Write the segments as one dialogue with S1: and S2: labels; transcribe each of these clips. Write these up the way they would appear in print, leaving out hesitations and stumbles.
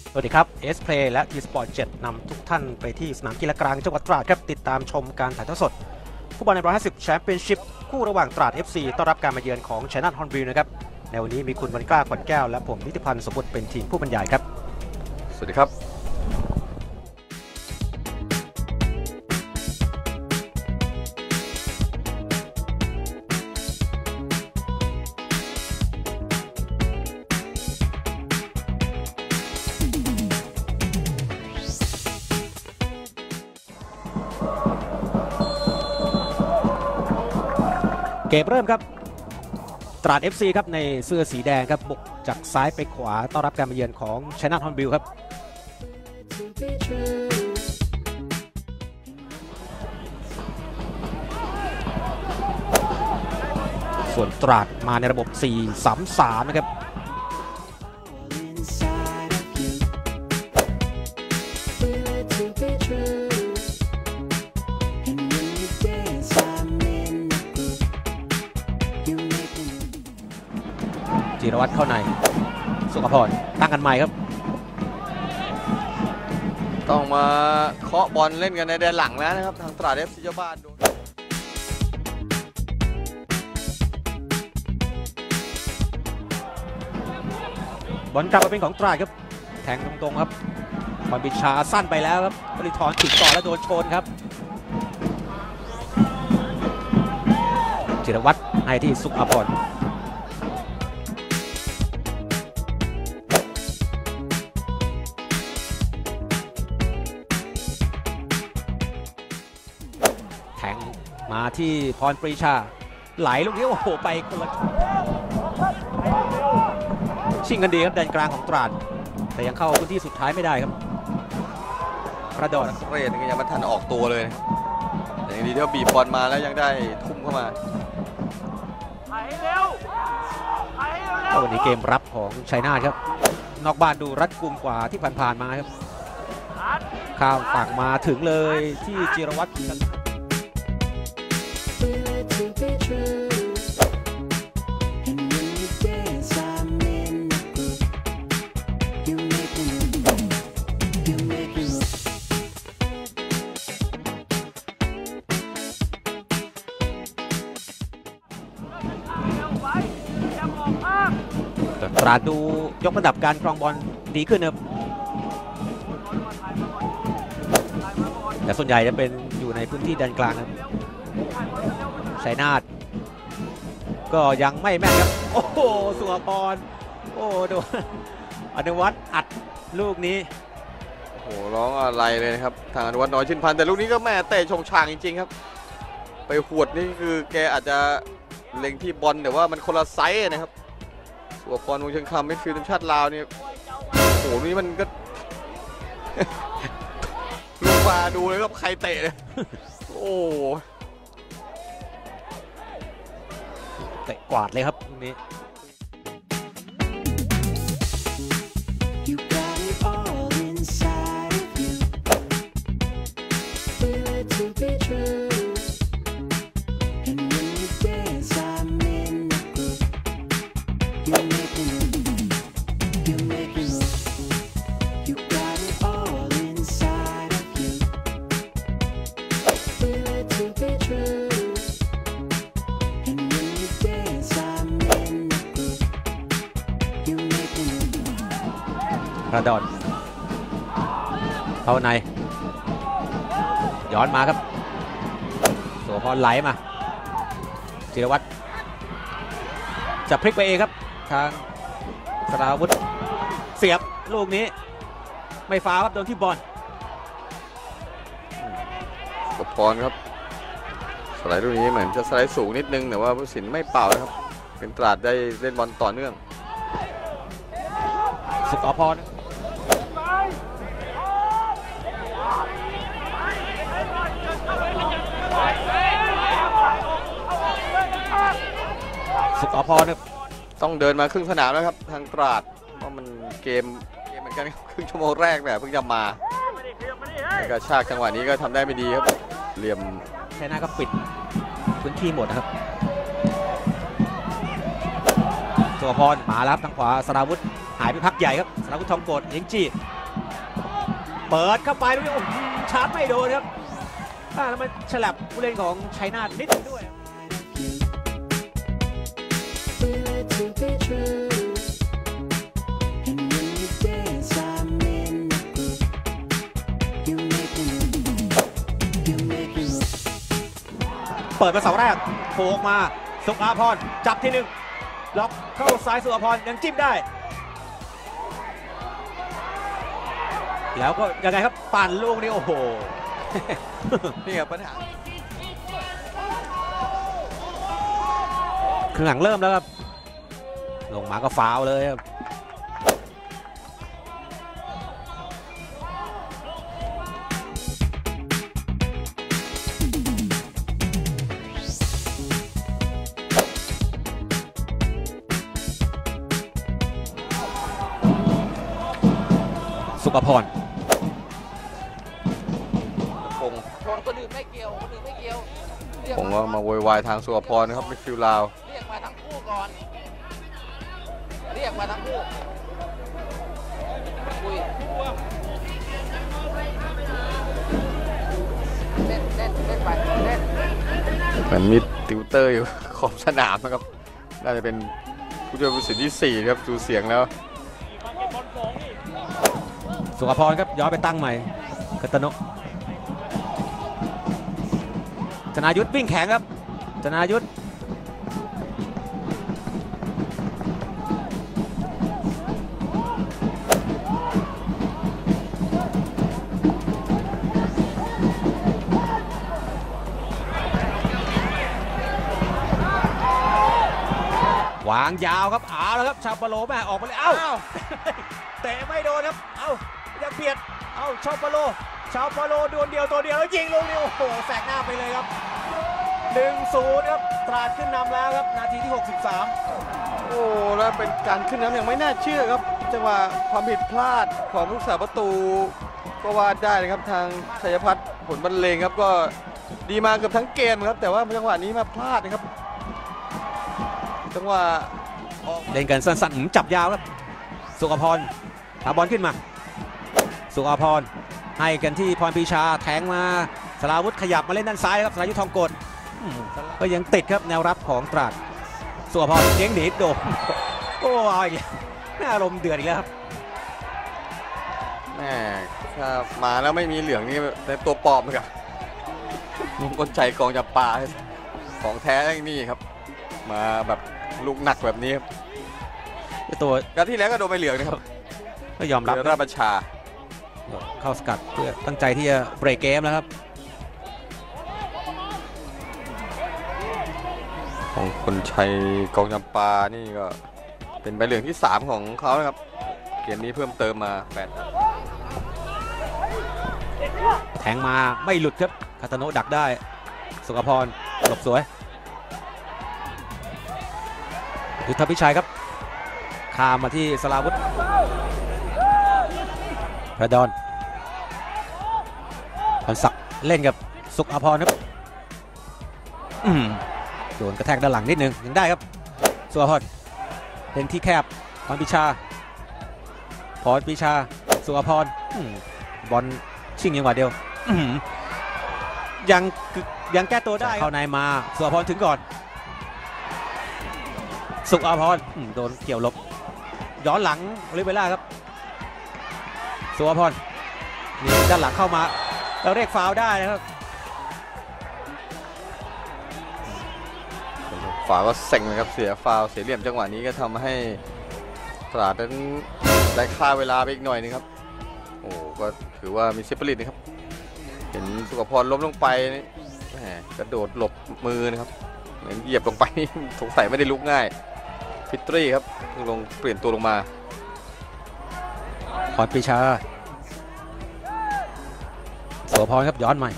S1: สวัสดีครับ S-Play และ T-Sport 7 นำทุกท่านไปที่สนามกีฬากลางจังหวัดตราดครับติดตามชมการถ่ายทอดสดฟุตบอลใน150 แชมเปี้ยนชิพคู่ระหว่างตราด FC ต้อนรับการมาเยือนของชัยนาทฮอนบิลนะครับในวันนี้มีคุณวันกล้าขวัญแก้วและผมนิติพันธ์สมบุติเป็นทีมผู้บรรยายครับ
S2: สวัสดีครับ
S1: เกมเริ่มครับตราด FC ครับในเสื้อสีแดงครับบุกจากซ้ายไปขวาต้อนรับการมาเยือนของชัยนาทฮอนบิลครับส่วนตราดมาในระบบ 4-3-3 นะครับจิรวัตรเข้าในสุขพรตั้งกันใหม่ครับ
S2: ต้องมาเคาะบอลเล่นกันในแดนหลังแล้วนะครับทางตราด FC เจ้าบ้าน
S1: บอลกลับมาเป็นของตราดครับแทงตรงๆครับบอลปิดชาสั้นไปแล้วครับบริธรติดต่อแล้วโดนชนครับจิรวัตรให้ที่สุขพรแทงมาที่พรปรีชาไหลลูกนี้โอ้โหไปคนละชิงกันดีครับแดนกลางของตราดแต่ยังเข้าพื้นที่สุดท้ายไม่ได้ครับกระโดด
S2: เรดยังไม่ทันออกตัวเลยแต่ยังดีที่ว่าบีบบอลมาแล้วยังได้ทุ่มเข้ามา
S1: วันนี้เกมรับของชัยนาทครับนอกบ้านดูรัดกุมกว่าที่ผ่านๆมาครับข้ามฝั่งมาถึงเลยที่จิรวัตรตราดดูยกระดับการครองบอลดีขึ้นครับแต่ส่วนใหญ่จะเป็นอยู่ในพื้นที่แดนกลางครับชัยนาทก็ยังไม่แม่นครับโอ้โหสุภพรโอ้โดนอนุวัฒน์อัดลูกนี้
S2: โอ้โหร้องอะไรเลยนะครับทางอนุวัฒน์น้อยชินพันธ์แต่ลูกนี้ก็แม่เตะชงชางจริงๆครับไปหวดนี่คือแกอาจจะเล็งที่บอลแต่ว่ามันคนละไซส์นะครับสุภพร วงเชียงคำมิดฟิลด์ทีมชาติลาวนี่โอ้โหนี่มันก็ลูกมาดูเลยครับใครเตะเลยโอ้
S1: เตะกวาดเลยครับตรงนี้กระโดดเข้าในย้อนมาครับสุภพรไหลมาจิรวัตรจะพลิกไปเองครับทางสราวุธเสียบลูกนี้ไม่ฟาวครับโดนที่บอล
S2: สุภพรครับสไลด์ลูกนี้เหมือนจะสไลด์สูงนิดนึงแต่ว่าผู้ตัดสินไม่เป่านะครับเป็นตราดได้เล่นบอลต่อเนื่อง
S1: สุภพร
S2: ต้องเดินมาครึ่งสนามแล้วครับทางตราดเพราะมันเกมเหมือนกันครึ่งชั่วโมงแรกแบบเพิ่งจะมาแล้วก็ชากจังหวะนี้ก็ทำได้ไม่ดีครับเหลี่ยม
S1: ชัยนาทก็ปิดพื้นที่หมดนะครับ สุภพรมารับทางขวาสราวุธหายไปพักใหญ่ครับสราวุธทองโกดเลี้ยงจี้เปิดเข้าไปลูกนี้โอ้โหชาร์จไม่โดนครับแล้วมันฉลับผู้เล่นของชัยนาทนิดนึงด้วย
S3: Feel it to be true. And when you dance, I'm in the group. You make me move.
S1: เปิดมาเสาแรกโผล่ออกมาสุภาพรจับทีหนึ่งล็อกเข้าซ้ายสุภาพรยังจิ้มได้ แล้วก็ยังไงครับปั่นลูกนี้โอ้โห
S2: นี่ครับปัญหา
S1: ครึ่งหลังเริ่มแล้วครับลงมาก็ฟาวล์เลยครับสุภพร
S2: พงษ์
S4: ชนคนอื่นไม่เกี่ยวคนอื่นไม่เกี่ยวเรียก
S2: ผมก็มาโวยวายทางสุภพรนะครับมิดฟิลด์ลาว
S4: เรียกมาทั้งคู่ก่อน เรียกมาทั้งคู่คุยเล่นไปเล่น
S2: เหมือนมิดติวเตอร์อยู่ ขอบสนามนะครับน่าจะเป็นผู้ช่วยผู้ตัดสินที่4ครับดูเสียงแล้ว
S1: สุภพรครับย้อนไปตั้งใหม่กัตโนะธนายุทธวิ่งแข็งครับธนายุทธวางยาวครับเอาแล้วครับชาวปะโลแม่ออกมาเลยเอ้า เตะไม่โดนครับเอ้ายังเบียดเอ้าชาวปะโลโดนเดียวตัวเดียวแล้วยิงลูกนี้โอ้โหแสกหน้าไปเลยครับ 1-0 ครับตราดขึ้นนำแล้วครับนาทีที่ 63
S2: โอ้แล้วเป็นการขึ้นน้ำอย่างไม่น่าเชื่อครับจังหวะความผิดพลาดของผู้รักษาประตูก็ว่าได้นะครับทางชัยพัฒน์ผลบรรเลงครับก็ดีมาเกือบทั้งเกมครับแต่ว่าจังหวะนี้มาพลาดนะครับจังหวะออก
S1: เล่นกันสั้นๆจับยาวครับสุขพรทาบอลขึ้นมาสุขพรให้กันที่พรปรีชาแทงมาสราวุธขยับมาเล่นด้านซ้ายครับสรายุทธทองกฎก็ยังติดครับแนวรับของตราดสุขพรเลี้ยงหนีโดนโอ้ยน่าอารมณ์เดือดอีกแล้วครับ
S2: แม่ถ้ามาแล้วไม่มีเหลืองนี่ในตัวปลอมเลยครับมุมกลใจกองจับปลาของแท้อย่างนี้ครับมาแบบลูกหนักแบบนี้ครับ
S1: ตัว
S2: การที่แล้วก็โดนใบเหลืองนะครับ
S1: ก็ยอมรับ
S2: เรือราชบัญชา
S1: เข้าสกัดเพื่อตั้งใจที่จะเบรกเกมแล้วครับ
S2: ของคนชัยกองจำปานี่ก็เป็นใบเหลืองที่3ของเขานะครับเกมนี้เพิ่มเติมมา8
S1: แทงมาไม่หลุดครับคาตาโนะดักได้สุขพรหลบสวยยุทธพิชัยครับข้ามมาที่สราวุธพระดอนพรศักดิ์เล่นกับสุขอภรครับโดนกระแทกด้านหลังนิดนึงยังได้ครับสุขอภรเล่นที่แคบพรปรีชาสุขอภรบอลชิงยังหวะเดียวยังแก้ตัวได้เข้าในมาสุขอภรถึงก่อนสุขอภรโดนเกี่ยวหลบย้อนหลังโอลิเวล่าครับสุภพรนี่ด้านหลังเข้ามาแล้วเรียกฟาวล์ได้นะครับ
S2: ฝาก็เซ็งเลยครับเสียฟาวล์เสียเหลี่ยมจังหวะนี้ก็ทำให้ตราดนั้นได้ค่าเวลาไปอีกหน่อยนึงครับโอ้ก็ถือว่ามีเซฟเปอร์ลิตนะครับเห็นสุขพรล้มลงไปนี่แหมกระโดดหลบมือนะครับเหมือนเหยียบลงไป สงสัยไม่ได้ลุกง่ายฟิตรีครับเพิ่งลงเปลี่ยนตัวลงมา
S1: พรปรีชาสุภพรครับย้อนใหม่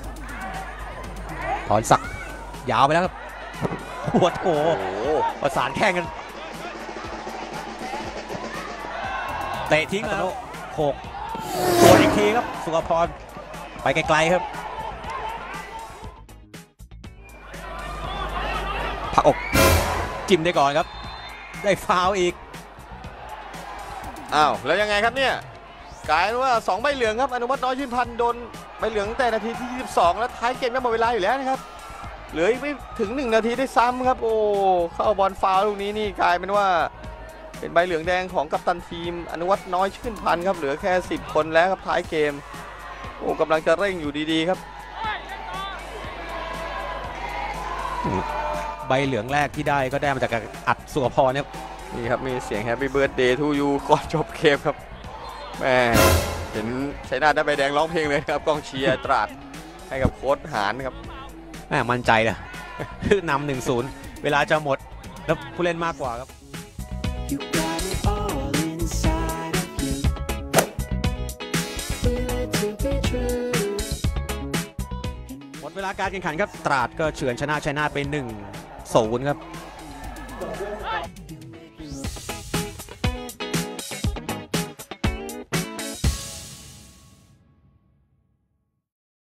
S1: พรศักดิ์ยาวไปแล้วครับหัวโถ
S2: โอ้โห
S1: ประสานแข่งกันเตะทิ้งแล้วโขกโดนอีกทีครับสุภพรไปไกลๆครับผลักอกจิ้มได้ก่อนครับได้ฟาวล์อีก
S2: อ้าวแล้วยังไงครับเนี่ยกลายเป็นว่า2ใบเหลืองครับอนุวัฒน์น้อยชื่นพันธ์โดนใบเหลืองตั้งแต่นาทีที่22แล้วท้ายเกมก็หมดเวลาอยู่แล้วนะครับเหลืออีกไม่ถึง1นาทีได้ซ้ำครับโอ้เข้าบอลฟาวล์ลูกนี้นี่กลายเป็นว่าเป็นใบเหลืองแดงของกัปตันทีมอนุวัฒน์น้อยชื่นพันธ์ครับเหลือแค่10คนแล้วครับท้ายเกมโอ้กำลังจะเร่งอยู่ดีๆครับ
S1: ใบเหลืองแรกที่ได้ก็ได้มาจากการอัดสุภพรเนี่ย
S2: นี่ครับมีเสียง Happy Birthday to you ก่อนจบเกมครับแหมเห็นชัยนาทได้ใบแดงร้องเพลงเลยครับกองเชียร์ตราดให้กับโค้ชหานครับ
S1: แม่มั่นใจเลย นำ 1-0 เวลาจะหมดแล้วผู้เล่นมากกว่าครับ
S3: You got it all inside of you. Feel it to be true.
S1: หมดเวลาการแข่งขันครับตราดก็เฉือนชนะชัยนาทไป 1-0 ครับ